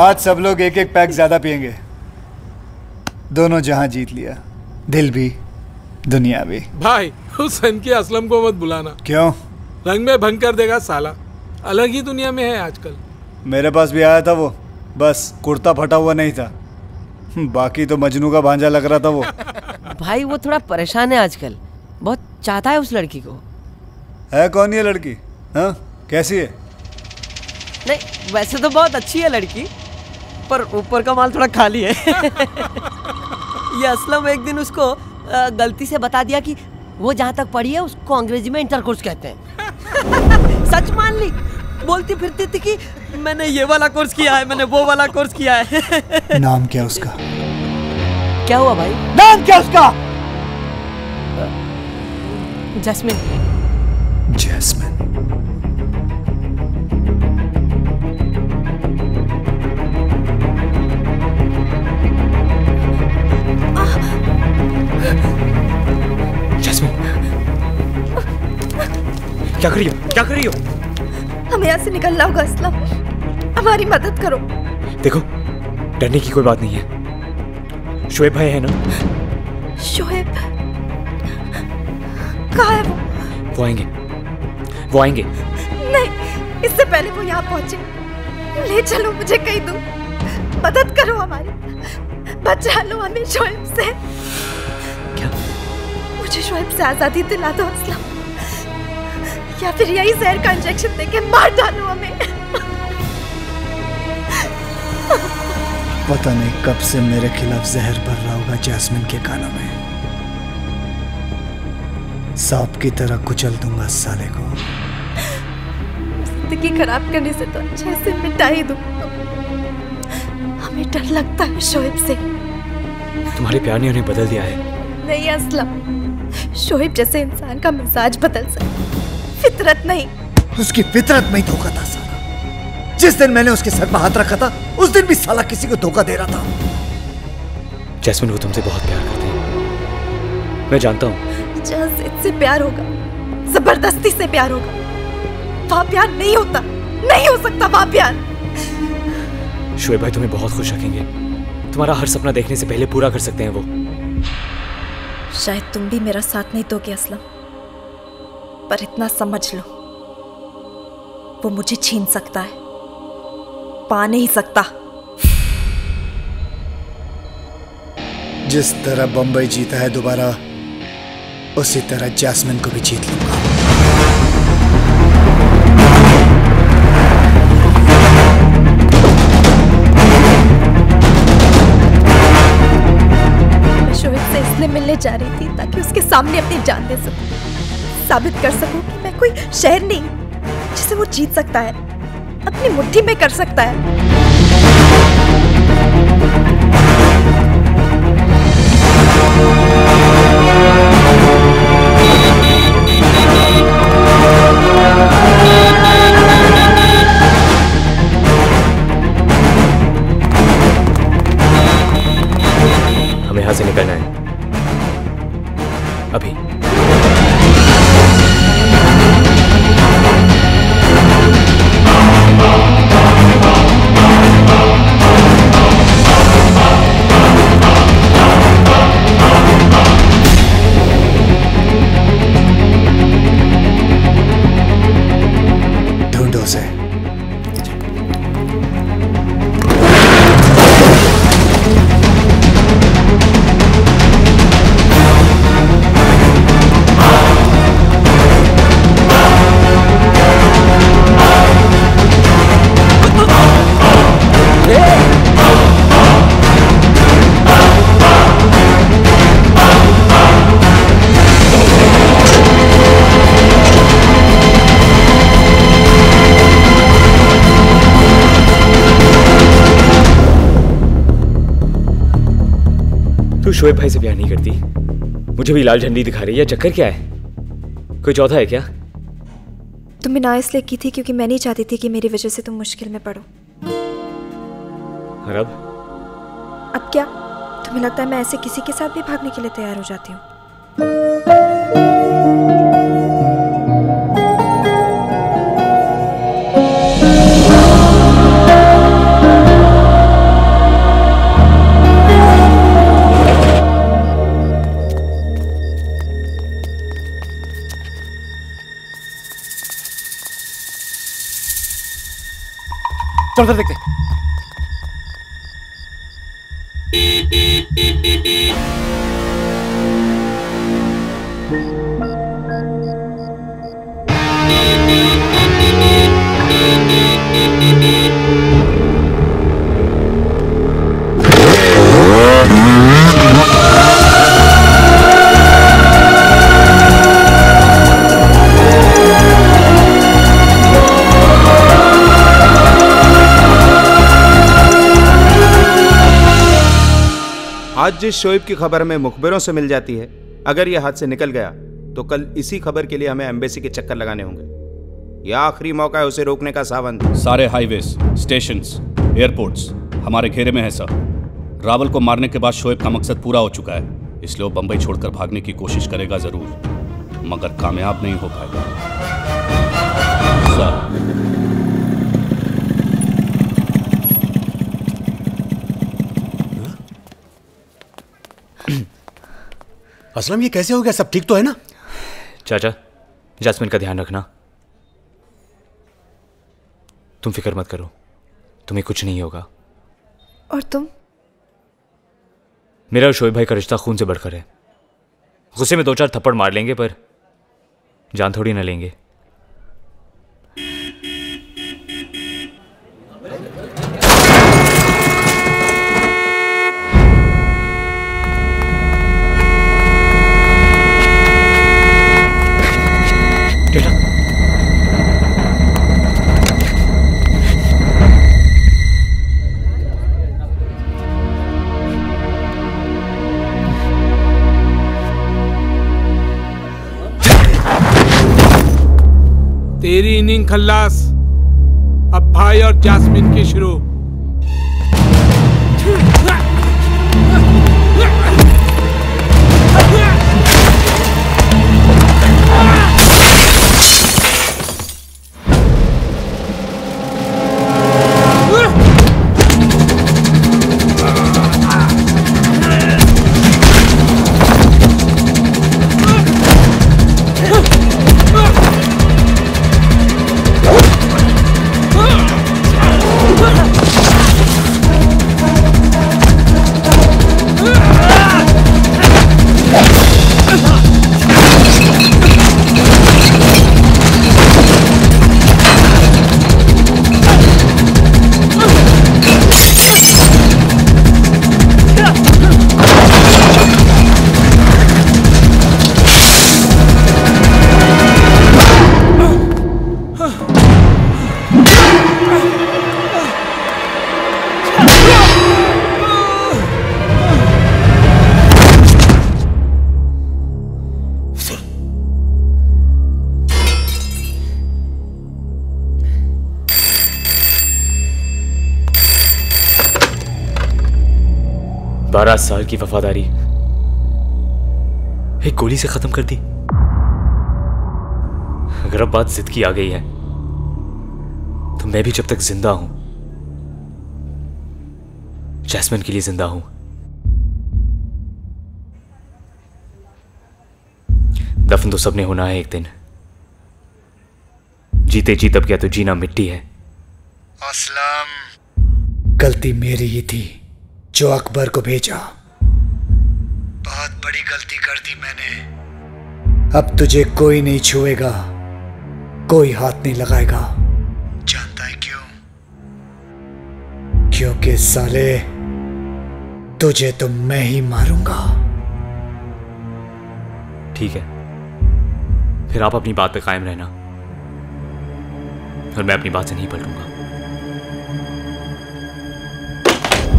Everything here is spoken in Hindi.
आज सब लोग एक एक पैक ज्यादा पियेंगे। दोनों जहां जीत लिया, दिल भी दुनिया भी। भाई हुसैन की असलम को मत बुलाना। क्यों? रंग में भंग कर देगा साला, अलग ही दुनिया में है आजकल। मेरे पास भी आया था वो, बस कुर्ता फटा हुआ नहीं था, बाकी तो मजनू का भांजा लग रहा था वो। भाई वो थोड़ा परेशान है आजकल, बहुत चाहता है उस लड़की को। है कौन ये लड़की? हाँ, कैसी है? नहीं वैसे तो बहुत अच्छी है लड़की, पर ऊपर का माल थोड़ा खाली है। ये असलम एक दिन उसको गलती से बता दिया कि वो जहाँ तक पढ़ी है उसको अंग्रेजी में इंटरकोर्स कहते हैं। सच मान ली, बोलती फिरती थी कि मैंने ये वाला कोर्स किया है, मैंने वो वाला कोर्स किया है। नाम क्या उसका? क्या हुआ भाई? नाम क्या उसका? जैस्मिन। जैस्मिन। क्या कर रही हो? क्या कर रही हो? हमें यहाँ से निकलना होगा असलम, हमारी मदद करो। देखो डरने की कोई बात नहीं है, शोएब भाई है ना? शोएब कहाँ है वो? वो आएंगे, वो आएंगे। नहीं, इससे पहले वो यहाँ पहुंचे, ले चलो मुझे कहीं दूर, मदद करो हमारी, बचा लो हमें शोएब से। क्या? मुझे शोएब से आजादी दिला दो असलम, या फिर यही जहर का इंजेक्शन देके मार डालो हमें। पता नहीं कब से मेरे खिलाफ जहर भर रहा होगा जैस्मिन के कानों में। सांप की तरह कुचल दूंगा साले को। जिंदगी खराब करने से तो अच्छे से मिटा ही दूं। हमें डर लगता है शोएब से। तुम्हारे प्यार ने उन्हें बदल दिया है। नहीं असलम, शोएब जैसे इंसान का मिजाज बदल सकता, फितरत नहीं। उसकी फितरत में ही धोखा था साला। जिस दिन मैंने उसके सर पर हाथ रखा था उस दिन भी साला किसी को धोखा दे रहा था। जैस्मिन वो तुमसे बहुत प्यार करते हैं, मैं जानता हूँ। जहाँ से प्यार होगा, जबरदस्ती से प्यार होगा, वहाँ प्यार नहीं होता, नहीं हो सकता वहाँ प्यार। शोएब भाई तुम्हें बहुत खुश रखेंगे, तुम्हारा हर सपना देखने से पहले पूरा कर सकते हैं वो। शायद तुम भी मेरा साथ नहीं दोगे असलम, पर इतना समझ लो, वो मुझे छीन सकता है, पा नहीं सकता। जिस तरह बंबई जीता है दोबारा, उसी तरह जैस्मिन को भी जीत लूंगा। मैं शोएब से इसलिए मिलने जा रही थी ताकि उसके सामने अपनी जान दे सकूं, साबित कर सकूं कि मैं कोई शहर नहीं जिसे वो जीत सकता है, अपनी मुट्ठी में कर सकता है। हमें यहाँ से निकलना है अभी। ढूंढो उसे। तू शोएब भाई से प्यार नहीं करती, मुझे भी लाल झंडी दिखा रही है, चक्कर क्या है? कोई चौथा है क्या? तुमने ना इसलिए की थी क्योंकि मैं नहीं चाहती थी कि मेरी वजह से तुम मुश्किल में पड़ो। और अब क्या तुम्हें लगता है मैं ऐसे किसी के साथ भी भागने के लिए तैयार हो जाती हूँ? चल उधर देखते। आज जिस शोएब की खबर हमें मुखबिरों से मिल जाती है, अगर यह हाथ से निकल गया तो कल इसी खबर के लिए हमें एम्बेसी के चक्कर लगाने होंगे। यह आखिरी मौका है उसे रोकने का सावंत। सारे हाईवेज, स्टेशंस, एयरपोर्ट्स हमारे घेरे में है सर। रावल को मारने के बाद शोएब का मकसद पूरा हो चुका है, इसलिए वो बंबई छोड़कर भागने की कोशिश करेगा जरूर, मगर कामयाब नहीं हो पाएगा सर। असलम, ये कैसे हो गया? सब ठीक तो है ना? चाचा, जास्मिन का ध्यान रखना। तुम फिक्र मत करो, तुम्हें कुछ नहीं होगा। और तुम? मेरा और शोएब भाई का रिश्ता खून से बढ़कर है। गुस्से में 2-4 थप्पड़ मार लेंगे पर जान थोड़ी ना लेंगे। तेरी इनिंग खल्लास, अब भाई और जास्मिन की शुरू। बारह साल की वफादारी एक गोली से खत्म कर दी। अगर अब बात जिद की आ गई है तो मैं भी जब तक जिंदा हूं जैस्मिन के लिए जिंदा हूं। दफन तो सबने होना है एक दिन। जीते जी तब क्या तो जीना मिट्टी है। असलम, गलती मेरी ही थी जो अकबर को भेजा। बहुत बड़ी गलती कर दी मैंने। अब तुझे कोई नहीं छुएगा, कोई हाथ नहीं लगाएगा। जानता है क्यों? क्योंकि साले तुझे तो मैं ही मारूंगा। ठीक है, फिर आप अपनी बात पे कायम रहना और मैं अपनी बात से नहीं पलटूंगा।